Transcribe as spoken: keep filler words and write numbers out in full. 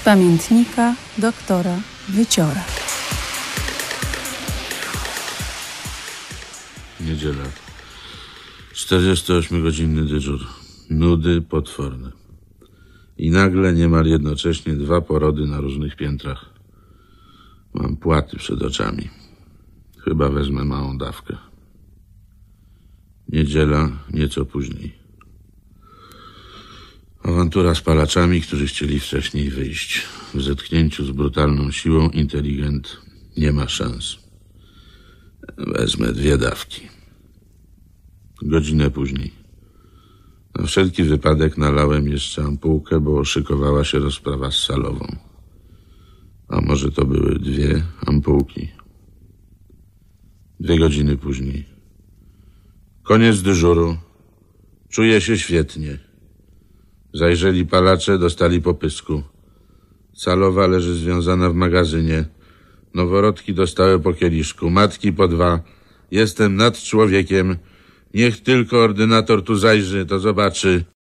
pamiętnika doktora Wyciora. Niedziela. czterdziestoośmiogodzinny dyżur. Nudy potworne. I nagle niemal jednocześnie dwa porody na różnych piętrach. Mam płaty przed oczami. Chyba wezmę małą dawkę. Niedziela, nieco później. Awantura z palaczami, którzy chcieli wcześniej wyjść. W zetknięciu z brutalną siłą inteligent nie ma szans. Wezmę dwie dawki. Godzinę później. Na wszelki wypadek nalałem jeszcze ampułkę, bo szykowała się rozprawa z salową. A może to były dwie ampułki. Dwie godziny później. Koniec dyżuru. Czuję się świetnie. Zajrzeli palacze, dostali po pysku. Salowa leży związana w magazynie. Noworodki dostały po kieliszku. Matki po dwa. Jestem nad człowiekiem. Niech tylko ordynator tu zajrzy, to zobaczy.